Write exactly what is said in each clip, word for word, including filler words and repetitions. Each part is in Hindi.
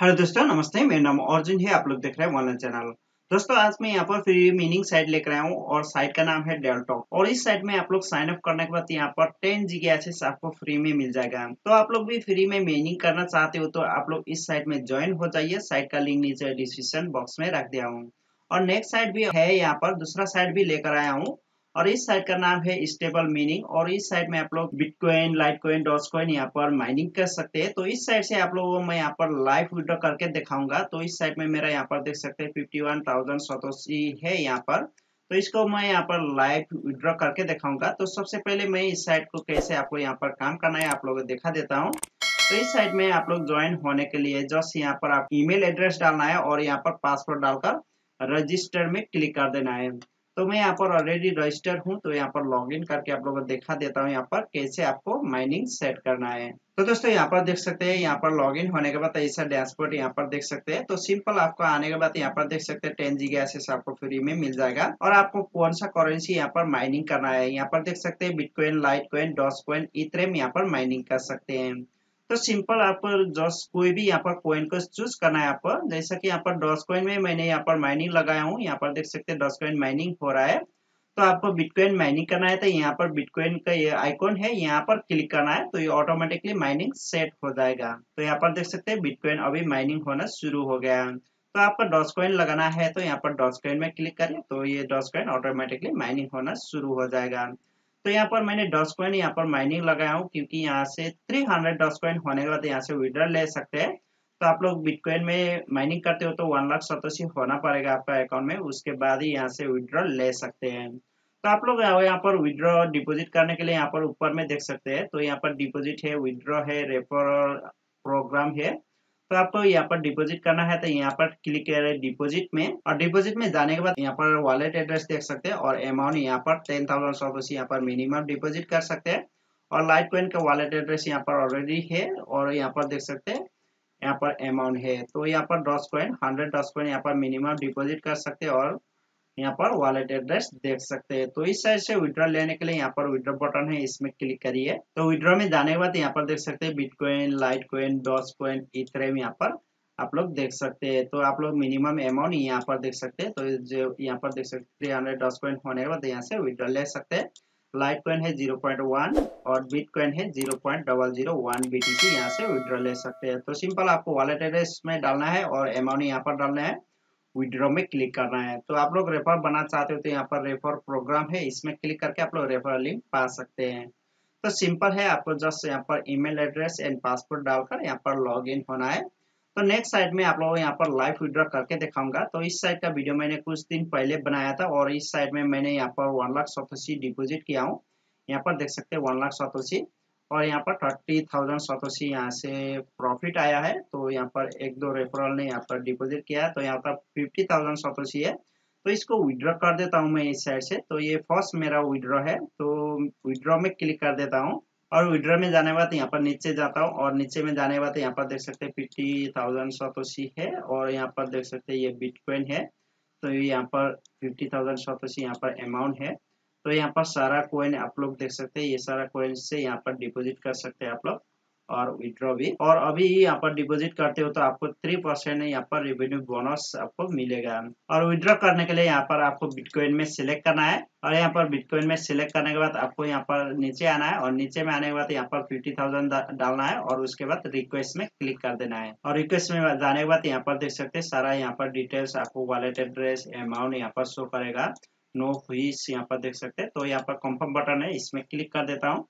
हेलो दोस्तों, नमस्ते। मेरा नाम अर्जुन है। आप लोग देख रहे हैं ऑनलाइन चैनल। दोस्तों, आज मैं यहाँ पर फ्री मीनिंग साइट लेकर आया हूँ और साइट का नाम है डेलटॉक। और इस साइट में आप लोग साइन अप करने के बाद यहाँ पर टेन जीबी एक्सेस आपको फ्री में मिल जाएगा। तो आप लोग भी फ्री में मीनिंग करना चाहते हो तो आप लोग इस साइट में ज्वाइन हो जाइए। साइट का लिंक नीचे डिस्क्रिप्शन बॉक्स में रख दिया हूँ। और नेक्स्ट साइट भी है, यहाँ पर दूसरा साइट भी लेकर आया हूँ और इस साइट का नाम है स्टेबल मीनिंग। और इस साइट में आप लोग बिटकॉइन, लाइटकॉइन, डॉजकॉइन यहाँ पर माइनिंग कर सकते हैं। तो इस साइट से आप लोगों को मैं यहाँ पर लाइव विड्रॉ करके दिखाऊंगा। तो इस साइट में मेरा यहाँ पर देख सकते हैं फिफ्टी वन थाउजेंड सतोशी है यहाँ पर। तो इसको मैं यहाँ पर लाइव विड्रॉ करके दिखाऊंगा। तो सबसे पहले मैं इस साइट को कैसे आपको यहाँ पर काम करना है आप लोगों को दिखा देता हूँ। तो इस साइट में आप लोग ज्वाइन होने के लिए जस्ट यहाँ पर आप ईमेल एड्रेस डालना है और यहाँ पर पासवर्ड डालकर रजिस्टर में क्लिक कर देना है। तो मैं यहाँ पर ऑलरेडी रजिस्टर हूँ, तो यहाँ पर लॉगिन करके आप लोगों को दिखा देता हूँ यहाँ पर कैसे आपको माइनिंग सेट करना है। तो दोस्तों, यहाँ पर देख सकते हैं, यहाँ पर लॉगिन होने के बाद ऐसा डैशबोर्ड यहाँ पर देख सकते हैं। तो सिंपल आपको आने के बाद यहाँ पर देख सकते हैं टेन जीबी एक्सेस आपको फ्री में मिल जाएगा। और आपको कौन सा करेंसी यहाँ पर माइनिंग करना है, यहाँ पर देख सकते हैं बिटकॉइन, लाइटकॉइन, डॉजकॉइन, इथेरियम यहाँ पर माइनिंग कर सकते हैं। तो सिंपल आपको जस्ट कोई भी यहाँ पर कॉइन को चूज करना है आपको। जैसा कि यहाँ पर डॉजकॉइन में मैंने यहाँ पर माइनिंग लगाया हूँ, यहाँ पर देख सकते हैं डॉजकॉइन माइनिंग हो रहा है। तो आपको बिटकॉइन माइनिंग करना है तो यहाँ पर बिटकॉइन का ये आइकॉन है, यहाँ पर क्लिक करना है तो ये ऑटोमेटिकली माइनिंग सेट हो जाएगा। तो यहाँ पर देख सकते हैं बिटकॉइन अभी माइनिंग होना शुरू हो गया है। तो आपको डॉजकॉइन लगाना है तो यहाँ पर डॉजकॉइन में क्लिक करें तो ये डॉजकॉइन ऑटोमेटिकली माइनिंग होना शुरू हो जाएगा। तो यहाँ पर मैंने डॉजकॉइन यहाँ पर माइनिंग लगाया हूँ क्योंकि यहाँ से थ्री हंड्रेड डॉजकॉइन होने के बाद यहाँ से विड्रॉ ले सकते हैं। तो आप लोग बिटकॉइन में माइनिंग करते हो तो वन लाख सतोशी होना पड़ेगा आपका अकाउंट में, उसके बाद ही यहाँ से विड्रॉ ले सकते हैं। तो आप लोग यहाँ पर विड्रॉ डिपॉजिट करने के लिए यहाँ पर ऊपर में देख सकते हैं। तो यहाँ पर डिपॉजिट है, विड्रॉ है, रेफरल प्रोग्राम है। तो आपको यहाँ पर डिपॉजिट करना है तो यहाँ पर क्लिक करें डिपॉजिट में। और डिपॉजिट में जाने के बाद यहाँ पर वॉलेट एड्रेस देख सकते हैं और अमाउंट यहाँ पर टेन थाउजेंड सतोशी यहाँ पर मिनिमम डिपॉजिट कर सकते हैं। और लाइट कॉइन का वॉलेट एड्रेस यहाँ पर ऑलरेडी है और यहाँ पर देख सकते हैं यहाँ पर अमाउंट है। तो यहाँ पर डॉजकॉइन हंड्रेड डॉजकॉइन यहाँ पर मिनिमम डिपॉजिट कर सकते हैं और यहाँ पर वॉलेट एड्रेस देख सकते हैं। तो इस साइड से विड्रॉ लेने के लिए यहाँ पर विड्रॉ बटन है, इसमें क्लिक करिए। तो विड्रॉ में जाने के बाद यहाँ पर देख सकते हैं बिटकॉइन, लाइटकॉइन, डॉजकॉइन, इथेरियम यहाँ पर आप लोग देख सकते हैं। तो आप लोग मिनिमम अमाउंट यहाँ पर देख सकते हैं। तो जो यहाँ पर देख सकते हैं थ्री हंड्रेड डॉजकॉइन होने के बाद यहाँ से विड्रॉ ले सकते हैं। लाइटकॉइन है जीरो पॉइंट वन और बिटकॉइन है zero point double zero one BTC, यहाँ से विड्रॉ ले सकते हैं। तो सिंपल आपको वॉलेट एड्रेस में डालना है और अमाउंट यहाँ पर डालना है, विड्रॉ में क्लिक करना है। तो आप लोग रेफर बनाना चाहते हो तो यहाँ पर रेफर प्रोग्राम है, इसमें क्लिक करके आप लोग रेफर लिंक पा सकते हैं। तो सिंपल है, आपको जस्ट यहाँ पर ईमेल एड्रेस एंड पासवर्ड डालकर यहाँ पर लॉग इन होना है। तो नेक्स्ट साइट में आप लोगों को यहाँ पर लाइव विड्रॉ करके दिखाऊंगा। तो इस साइट का वीडियो मैंने कुछ दिन पहले बनाया था और इस साइट में मैंने यहाँ पर वन लाख सतोशी डिपोजिट किया हूँ। यहाँ पर देख सकते हैं वन लाख सतोशी और यहाँ पर थर्टी थाउजेंड सतोशी यहाँ से प्रॉफिट आया है। तो यहाँ पर एक दो रेफरल ने यहाँ पर डिपॉजिट किया है तो यहाँ पर फिफ्टी थाउजेंड सतोशी है। तो इसको विड्रॉ कर देता हूँ मैं इस साइड से। तो ये फर्स्ट मेरा विड्रॉ है, तो विड्रॉ में क्लिक कर देता हूँ और विड्रॉ में जाने के बाद यहाँ पर नीचे जाता हूँ और नीचे में जाने के बाद यहाँ पर देख सकते हैं फिफ्टी थाउजेंड सतोशी है और यहाँ पर देख सकते हैं ये बिटकॉइन है। तो यहाँ पर फिफ्टी थाउजेंड सतोशी यहाँ पर अमाउंट है। तो यहाँ पर सारा कॉइन आप लोग देख सकते हैं, ये सारा कॉइन से यहाँ पर डिपॉजिट कर सकते हैं आप लोग और विड्रॉ भी। और अभी यहाँ पर डिपॉजिट करते हो तो आपको थ्री परसेंट यहाँ पर रेवेन्यू बोनस आपको मिलेगा। और विड्रॉ करने के लिए यहाँ पर आपको बिटकॉइन में सिलेक्ट करना है और यहाँ पर बिटकॉइन में सिलेक्ट करने के बाद आपको यहाँ पर नीचे आना है और नीचे में आने के बाद यहाँ पर फिफ्टी थाउजेंड डालना है और उसके बाद रिक्वेस्ट में क्लिक कर देना है। और रिक्वेस्ट में जाने के बाद यहाँ पर देख सकते हैं सारा यहाँ पर डिटेल्स आपको वॉलेट एड्रेस, अमाउंट यहाँ पर शो करेगा। नो फीस यहाँ पर देख सकते हैं। तो यहाँ पर कंफर्म बटन है, इसमें क्लिक कर देता हूँ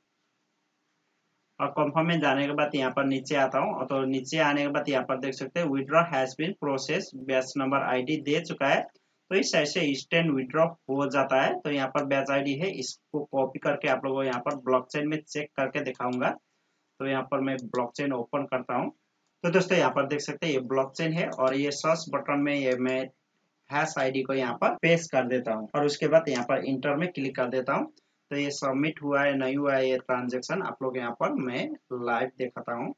और कंफर्म में जाने के बाद यहाँ पर नीचे आता हूँ। तो नीचे आने के बाद यहाँ पर देख सकते हैं withdraw has been process, batch number ID दे चुका है। तो इस साइड से इंस्टेंट विड्रॉ हो जाता है। तो यहाँ पर बैच आईडी है, इसको कॉपी करके आप लोगों को यहाँ पर ब्लॉकचेन में चेक करके दिखाऊंगा। तो यहाँ पर मैं ब्लॉकचेन ओपन करता हूँ। तो दोस्तों यहाँ पर देख सकते हैं ये ब्लॉकचेन है और ये सर्च बटन में ये मैं हैश आईडी को यहाँ पर पेस्ट कर देता हूँ और उसके बाद यहाँ पर इंटर में क्लिक कर देता हूँ। तो ये सबमिट हुआ है नहीं हुआ है ये ट्रांजेक्शन आप लोग यहाँ पर मैं लाइव दिखाता हूँ।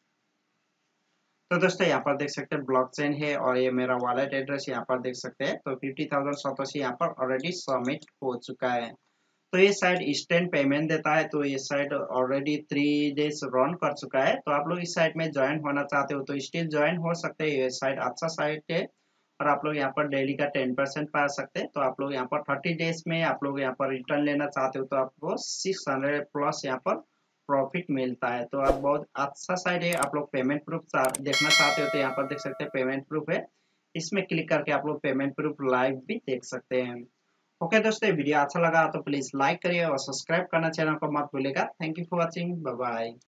तो दोस्तों यहाँ पर देख सकते हैं ब्लॉकचेन है और ये मेरा वॉलेट एड्रेस यहाँ पर देख सकते हैं। तो फिफ्टी थाउजेंड सतोशी यहाँ पर ऑलरेडी सबमिट हो चुका है। तो ये साइट इंस्टेंट पेमेंट देता है। तो ये site already three days run कर चुका है। तो आप लोग इस साइट में ज्वाइन होना चाहते हो तो स्टिल ज्वाइन हो सकते हैं। ये साइट अच्छा साइट है और आप लोग यहाँ पर डेली का टेन परसेंट पा सकते हैं। तो आप लोग यहाँ पर थर्टी डेज में आप लोग यहाँ पर रिटर्न लेना चाहते हो तो आपको सिक्स हंड्रेड प्लस यहाँ पर प्रॉफिट मिलता है। तो आप बहुत अच्छा साइट है। आप लोग पेमेंट प्रूफ देखना चाहते हो तो यहाँ पर देख सकते हैं पेमेंट प्रूफ है। इसमें क्लिक करके आप लोग पेमेंट प्रूफ लाइव भी देख सकते हैं। ओके दोस्तों, वीडियो अच्छा लगा तो प्लीज लाइक करिए और सब्सक्राइब करना चैनल को मत भूलिएगा। Thank you for watching, bye bye.